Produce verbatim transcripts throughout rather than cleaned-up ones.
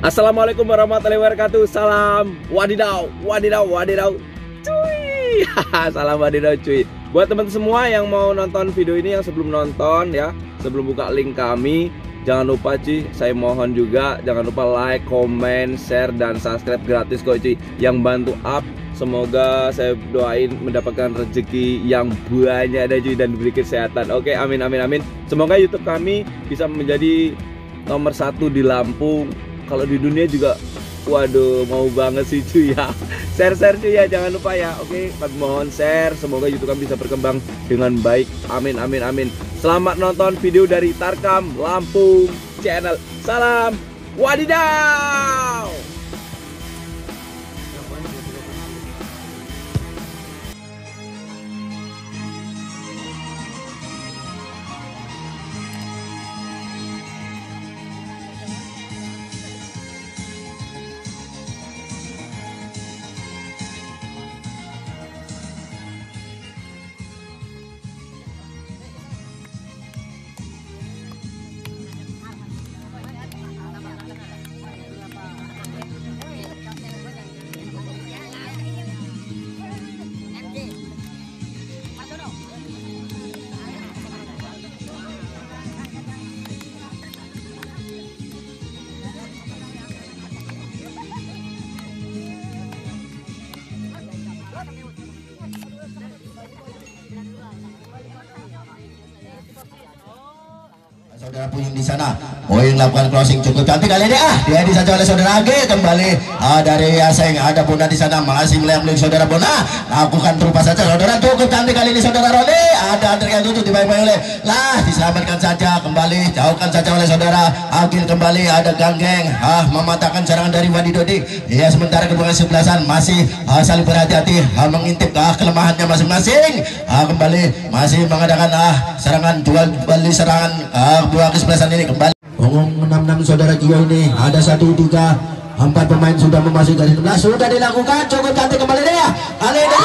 Assalamualaikum warahmatullahi wabarakatuh. Salam wadidaw, wadidaw, wadidaw, cuy. Salam wadidaw, cuy. Buat teman semua yang mau nonton video ini, yang sebelum nonton ya, sebelum buka link kami, jangan lupa cuy, saya mohon juga jangan lupa like, comment, share, dan subscribe gratis kok cuy. Yang bantu up, semoga saya doain mendapatkan rezeki yang banyak ada cuy, dan diberi kesehatan. Oke, amin amin amin. Semoga YouTube kami bisa menjadi nomor satu di Lampung. Kalau di dunia juga, waduh, mau banget sih cuy ya. Share-share cuy ya, jangan lupa ya. Oke, kami mohon share. Semoga YouTube kami bisa berkembang dengan baik. Amin, amin, amin. Selamat nonton video dari Tarkam Lampung Channel. Salam wadidaw. Saudara Puyung di sana, Puyung lakukan crossing cukup cantik kali ini. Ah, dia disaja oleh saudara Age kembali. Ah, dari Aseng ada Bona di sana masih melihat saudara Bona. Lakukan terupas saja saudara, cukup cantik kali ini saudara Roni. Ada Andre yang tutup dibaik-baik oleh lah, diselamatkan saja kembali, jauhkan saja oleh saudara Agil kembali. Ada Ganggeng ah mematahkan serangan dari Wadi Dodi. Ya, sementara kedua sebelasan masih ah, saling berhati-hati ah, mengintip ah, kelemahannya masing-masing. Ah, kembali masih mengadakan ah serangan jual beli serangan ah, dua kesebelasan ini kembali. Punggung enam enam saudara Gio ini ada satu tiga empat pemain sudah memasuki garis sebelas, sudah dilakukan cukup cantik kembali dia. Kali ini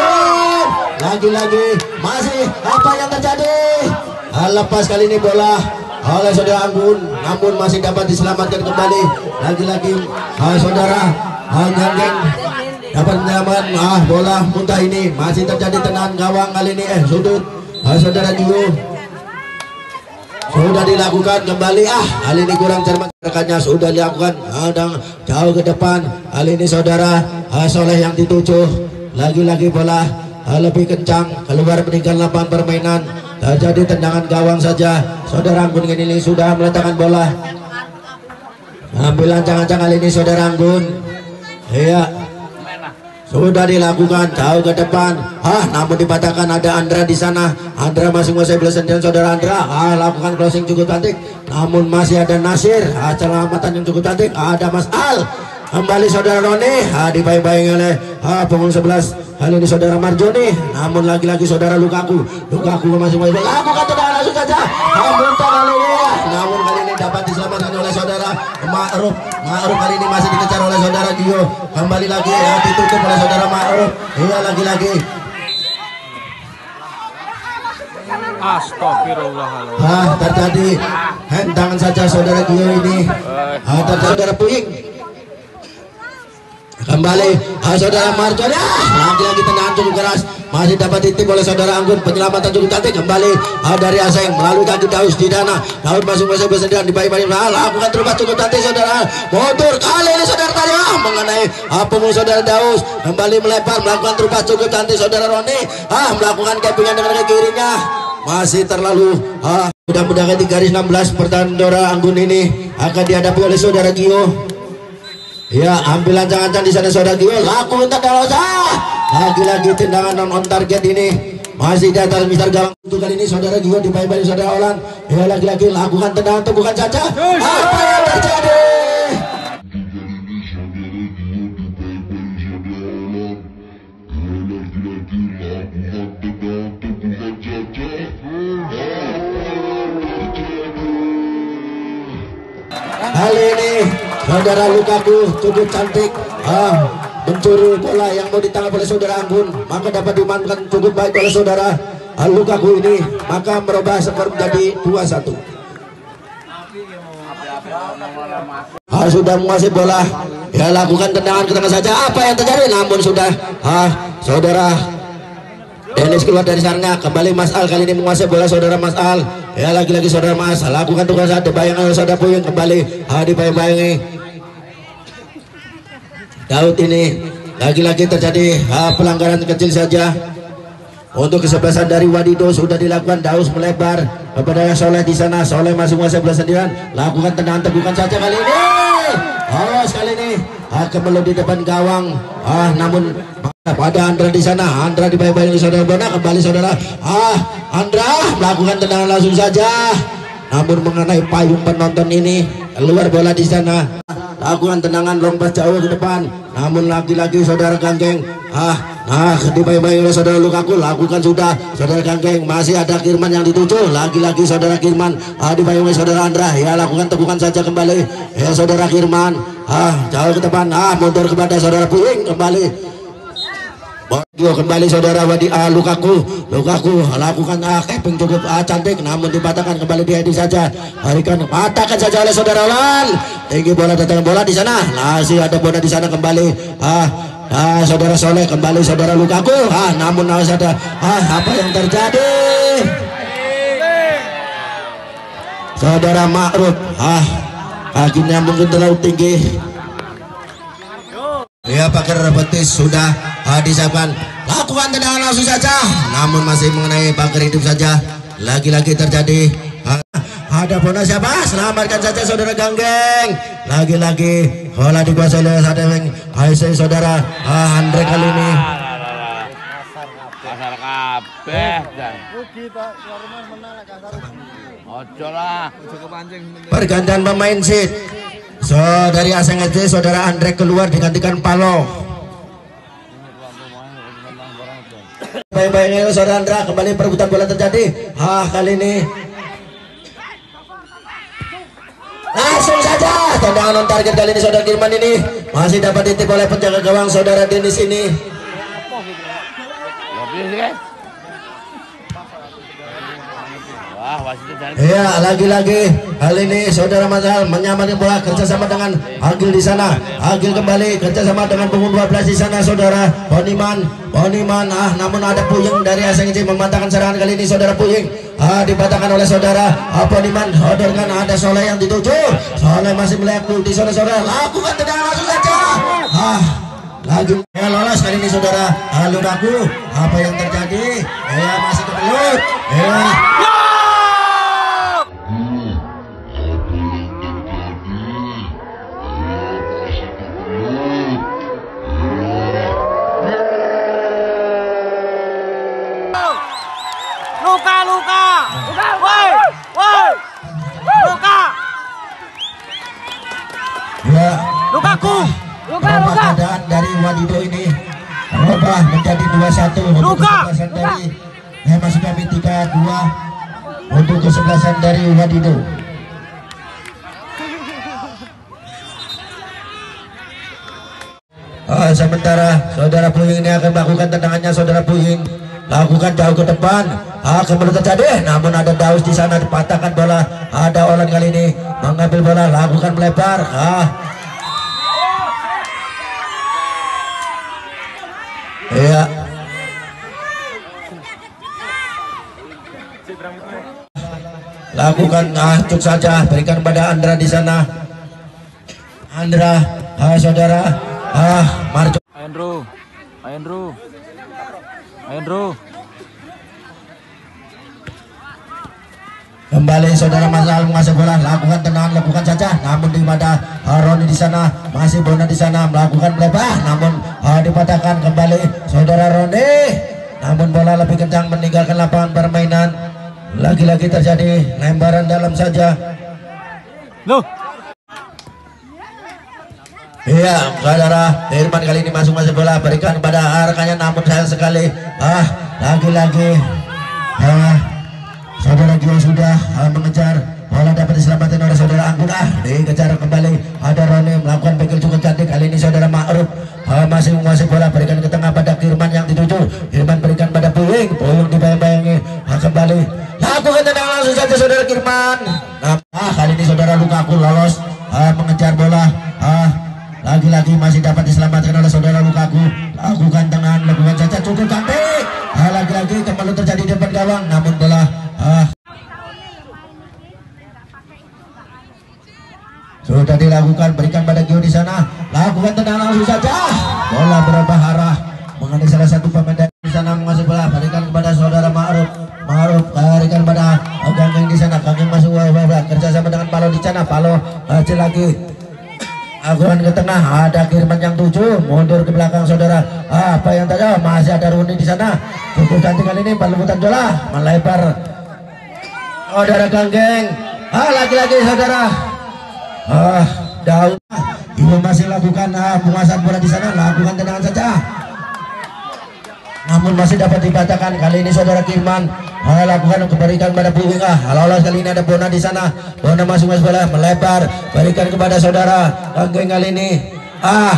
lagi-lagi masih apa yang terjadi? Ah, lepas kali ini bola oleh saudara Anggun, namun masih dapat diselamatkan kembali. Lagi-lagi ah, saudara Ganggeng dapat menyelamatkan ah, bola muntah ini. Masih terjadi tendangan gawang kali ini eh sudut ah, saudara Gio. Sudah dilakukan kembali ah kali ini kurang cermat rekannya, sudah dilakukan ada jauh ke depan kali ini saudara ah, Soleh yang dituju. Lagi-lagi bola ah, lebih kencang keluar meninggal lapangan permainan, terjadi tendangan gawang saja. Saudara Anggun ini sudah meletakkan bola, ambil ancang-ancang kali ini saudara Anggun. Iya, sudah dilakukan jauh ke depan ah namun dipatahkan. Ada Andra di sana, Andra masih menguasai bola sendirian saudara Andra ah lakukan crossing cukup cantik, namun masih ada Nasir ah selamatan yang cukup cantik. Ada Mas Al kembali saudara Roni ah dibayang-bayang oleh ah punggung sebelas kali ini saudara Marjoni, namun lagi-lagi saudara Lukaku Lukaku masih mau lakukan tendangan langsung saja ah muntah kali ini ah, namun kali ini dapat diselamatkan oleh saudara Ma'ruf. Ma'ruf kali ini masih dikejar oleh saudara Gio, kembali lagi ya, ditutup oleh saudara Ma'ruf. Iya, lagi-lagi Astagfirullahaladzim. ah terjadi hentangan saja saudara Gio ini ah terjadi saudara Puying kembali ah, saudara Marjona ah, lagi-lagi tendangan cukup keras, masih dapat ditip oleh saudara Anggun. Penyelamatan cukup cantik kembali ah, dari Aseng melalui kaki Daus di dana. Daud masih masih bersendirian di bayi-bayi ah, lakukan terupas cukup cantik saudara. Motor kali ini saudara tadi ah, mengenai ah, punggung saudara Daus, kembali melebar melakukan terupas cukup cantik saudara Roni ah melakukan kepingan dengan kaki kirinya, masih terlalu ah, sudah mendekati garis enam belas. Pertahanan saudara Anggun ini akan dihadapi oleh saudara Gio. Ya, ambil ancang-ancang di sana saudara Gio, lakukan tendangan ah, lagi-lagi tendangan non on target ini masih di atas mister gawang. Untuk kali ini saudara Gio dibayang-bayang saudara Olan. Ya, lagi-lagi lakukan tendangan tegukan saja. Apa yang terjadi? Kali ini saudara Lukaku cukup cantik ah, mencuri bola yang mau ditangkap oleh saudara Anggun, maka dapat dimanfaatkan cukup baik oleh saudara Lukaku ini, maka merubah skor menjadi dua satu. ah, sudah menguasai bola. Ya, lakukan tendangan ke tengah saja. Apa yang terjadi? Namun sudah ah, saudara Dennis keluar dari sana. Kembali Mas Al kali ini menguasai bola saudara Mas Al. Ya, lagi-lagi saudara Mas lakukan tugas saja. Bayang saudara Puyeng kembali ah, dibayang-bayangi Daud ini. Lagi-lagi terjadi ah, pelanggaran kecil saja. Untuk kesebelasan dari Wadido sudah dilakukan. Daus melebar kepada Soleh di sana. Soleh masih menguasai bola sendirian. Lakukan tendangan tegukan saja kali ini. Oh, sekali ini akan meluk di depan gawang. Ah, namun pada Andra di sana. Andra dibayang-bayang saudara Bona. Kembali saudara. Ah, Andra melakukan tendangan langsung saja. Namun mengenai payung penonton ini. Keluar bola di sana. Lakukan tendangan lompat jauh ke depan. Namun lagi-lagi saudara Ganggeng. Ah, nah dibayang-bayang oleh saudara Lukaku. Lakukan sudah saudara Ganggeng. Masih ada Kirman yang dituju. Lagi-lagi saudara Kirman. Ah, dibayang oleh saudara Andra. Ya, lakukan tegukan saja kembali. Ya, saudara Kirman. Ah, jauh ke depan. Ah, mundur kepada saudara Puyeng kembali. Yo, kembali saudara Wadi ah, Lukaku. Lukaku lakukan ah, keping cukup ah, cantik. Namun dipatahkan kembali di Edi saja. Berikan patahkan saja oleh saudara Wan. Tinggi bola datang bola di sana. Masih ada bola di sana kembali. Ah, ah, saudara Soleh kembali saudara Lukaku. Ah, namun harus ada ah, apa yang terjadi? Saudara Ma'ruf. Ah, kakinya mungkin terlalu tinggi. Ya, pakai betis sudah uh, disiapkan. Lakukan tendangan langsung saja. Namun masih mengenai pagar hidup saja. Lagi-lagi terjadi uh, ada bola siapa? Selamatkan saja saudara Ganggeng. Lagi-lagi bola dikuasai oleh saudara saudara uh, Andre kali ini. Kasar kabeh dan ojo lah. Pergantian pemain sit. So dari Aseng S D saudara Andre keluar digantikan Palo. Baik-baiknya saudara Andra kembali perebutan bola terjadi. Ah, kali ini langsung saja tendangan on target kali ini saudara Kirman ini masih dapat ditip oleh penjaga gawang saudara Dennis ini. Iya, lagi-lagi hal ini saudara Mazal menyamakan bola kerjasama dengan Agil di sana. Agil kembali kerjasama dengan punggung dua belas di sana saudara Poniman. Poniman ah, namun ada Puyeng dari Aseng J mematahkan serangan kali ini saudara Puyeng. Ah, dipatahkan oleh saudara ah, Poniman. Odorkan ada Soleh yang dituju. Soleh masih melihat di sana saudara. Lakukan tendangan langsung saja. Ah, lagi ya, lolos kali ini saudara. Ah, Lukaku. Apa yang terjadi? Ya, masih kebelut. Ya. Luka, Luka, Luka, woi, woi, Luka, Ya, Lukaku, Luka, Luka. Luka. Keadaan dari Wadido ini berubah menjadi dua satu untuk Luka. kesebelasan dari eh, masih kami tiga dua untuk kesebelasan dari Wadido. Ah, sementara saudara Puyeng ini akan melakukan tendangannya saudara Puyeng. Lakukan jauh ke depan. Ah, kembali terjadi. Namun ada Daus di sana dipatahkan bola. Ada Olan kali ini mengambil bola. Lakukan melebar. Ah. Iya. Lakukan ah, cuk saja. Berikan pada Andra di sana. Andra, ah, saudara. Ah, Marco. Andrew, Andrew, Andrew. Kembali saudara Masal mengasih bola, lakukan tendangan, lakukan saja. Namun di mana uh, Roni di sana, masih Bona di sana melakukan melebar, namun uh, dipatahkan kembali saudara Roni. Namun bola lebih kencang meninggalkan lapangan permainan. Lagi-lagi terjadi lemparan dalam saja. Loh. Iya, saudara Irman kali ini masuk masuk bola, berikan pada rekannya, namun sayang sekali. Ah, lagi-lagi. Ah, saudara Gio sudah uh, mengejar bola, dapat diselamatkan oleh saudara Anggun. Ah, dikejar kembali ada Roni melakukan bekil cukup cantik kali ini saudara Ma'ruf uh, masih menguasai bola, berikan ke tengah pada Kirman yang dituju. Kirman berikan pada Puyeng, Puyeng dibayang-bayangi uh, kembali lakukan tendangan langsung saja saudara Kirman. Nah, ah, kali ini saudara Lukaku lolos ah, mengejar bola. Ah, lagi-lagi masih dapat diselamatkan oleh saudara Lukaku. Lakukan tenang, lakukan saja cukup cantik. Ah, lagi-lagi kembali terjadi di depan gawang, namun bola ah, sudah dilakukan, berikan pada Gio di sana. Lakukan tenang langsung saja. Bola berubah arah mengenai salah satu pemain di sana menguasai bola. Berikan kepada saudara Ma'ruf. Ma'ruf berikan pada Gangeng di sana. Gangeng masuk bola kerjasama dengan Palo di sana. Palo hasil lagi. Akuran ke tengah, ada kiriman yang tujuh, mundur ke belakang saudara. Ah, apa yang tadi? Oh, masih ada Runi di sana. Cukup cantik kali ini, pelubutan bola melebar. Saudara Gangeng. Ah, lagi-lagi saudara. Ah, daun. Ibu masih lakukan ah, penguasaan bola di sana. Lakukan tendangan saja. Namun masih dapat dibacakan. Kali ini saudara Kirman ah, lakukan keberikan pada Puing. Ah, lolos kali ini ada Bona di sana. Bona masuk masuk bola melebar. Berikan kepada saudara Gangeng kali ini. Ah,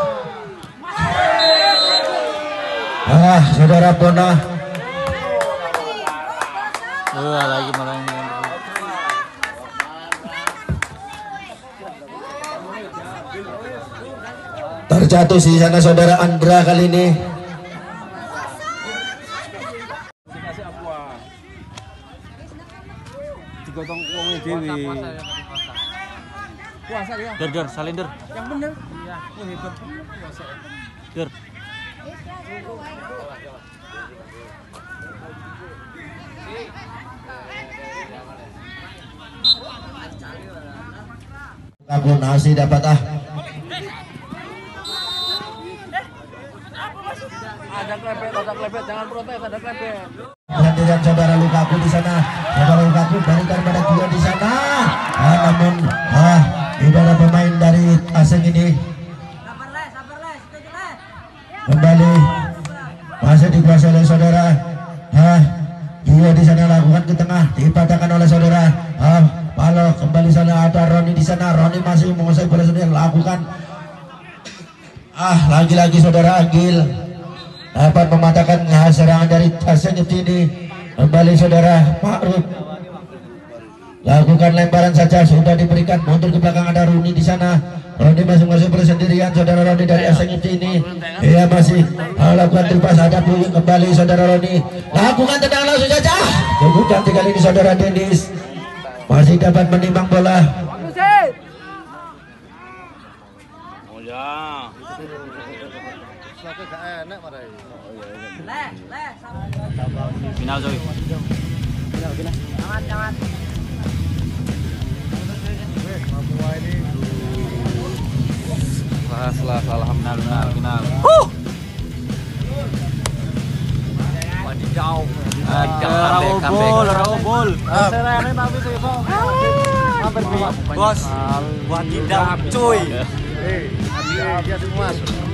ah, saudara Bona. Oh, lagi malah. Terjatuh di sana saudara Andra kali ini. Digotong uangnya dewi. Puasa ya. Der, der, salinder. Yang bener. Iya. Oh, hebat. Puasa. Der. Aku nasi dapat ah. Ada klepet, ada klepet, jangan protes, ada klepet. Perhatikan saudara Lukaku di sana. Saudara Lukaku berikan pada Gio di sana. Ah, namun ah, tidak ada pemain dari asing ini. Kembali masih dikuasai oleh saudara. Ah, Gio di sana lakukan ke tengah, dipatahkan oleh saudara. Ah, Palo kembali sana ada Roni di sana. Roni masih menguasai bola sendiri, lakukan. Ah, lagi-lagi saudara Agil dapat mematahkan serangan dari Hasan ini. Kembali saudara Ma'ruf lakukan lemparan saja, sudah diberikan, mundur ke belakang ada Runi di sana. Roni masing-masing bersendirian saudara Roni dari Hasan ini. Ia masih lakukan tripas, ada Puing kembali saudara Roni. Lakukan tendangan langsung saja. Cukup cantik kali ini saudara Dennis. Masih dapat menimbang bola. Oh ya. Final Zoe. Final, final. Jangan, jangan. Setelah salah final, final, final. Huh. Wadidaw. Ada bol, bol. Serene tapi sih, Bos. Wadidaw, cuy. Eh, dia semua.